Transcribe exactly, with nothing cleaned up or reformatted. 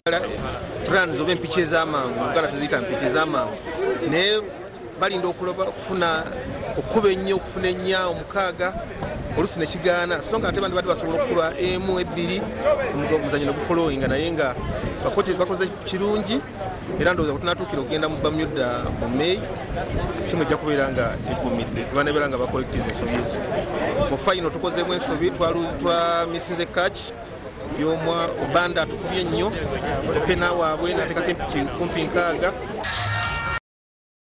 plans oba empiki ez'amangu Uganda tuziyita mpiki ez'amangu naye balinda okuloba okufuna okuba ennyo okufuna ennya omukaaga oluusi ne kigaana so nga ate bandi badde basobola okukuba emu ebbiri omuzannyo ne gufolowinga naye nga bakoze kirungi era ndowooza kutunatuukira okugenda mu Bermuda mu May ttiimu ejja kubeera nga eggumidde banebeera nga bakolektiza ensobi ezo mu fayino tukozeemu ensobi twamisinze catch y'omwa Obanda tukubye ennyo epena waabwe n'ateekako empiki kumpi nkaaga